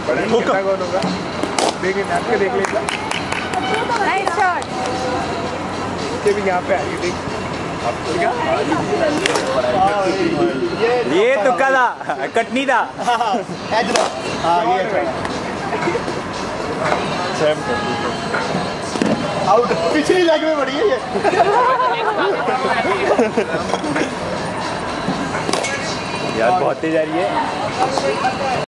कितना कौन होगा? देख नाच के देख लेगा। Nice shot. ये भी यहाँ पे आएगी देख। ये तो कला कटनी था। आउट पिछली लेग में पड़ी है ये। यार बहुत तेज आ रही है।